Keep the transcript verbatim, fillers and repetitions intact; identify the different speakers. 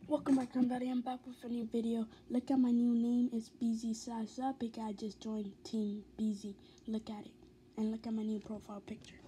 Speaker 1: Welcome back, everybody. I'm back with a new video. Look at my new name. It's B Z slash up because I just joined Team B Z. Look at it. And look at my new profile picture.